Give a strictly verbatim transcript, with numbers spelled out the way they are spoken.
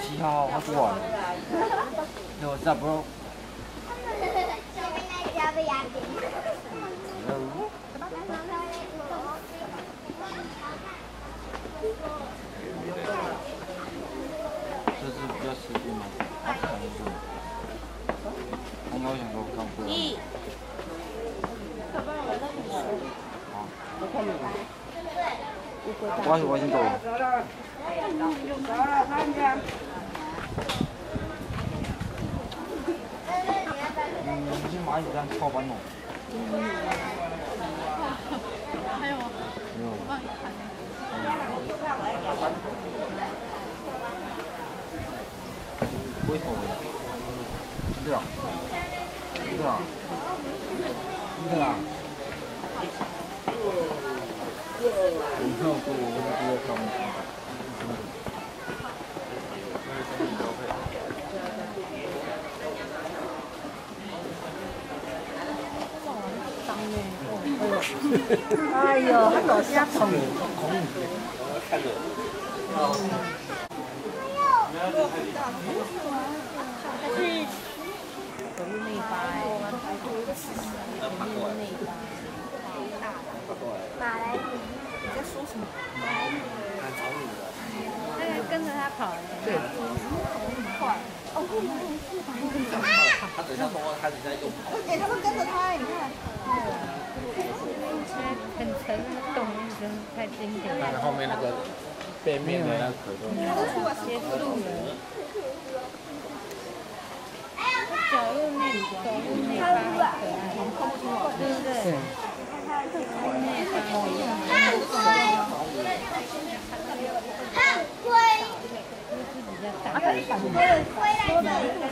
七号好短，六十 bro。这是比较实际吗？我没有想过看过。一。好。我我先走。嗯，这蚂蚁蛋超烦恼。还有吗？没有。帮你看。不会投的。对啊。对啊。对啊。我没有过，我是不会看。 哎呦，他老瞎捅。 看着。 去走路那一巴哎，走路那一巴，马来语，你在说什么？那个跟着他跑，对，快，哦， 他等一下说话开始在用跑。 哎，他们跟着他，你看。 很沉的动物真的太经典了。 那后面那个背面的那个可动。 结束了。走路那走路那巴好可爱，对不对？那巴我用。自己在打。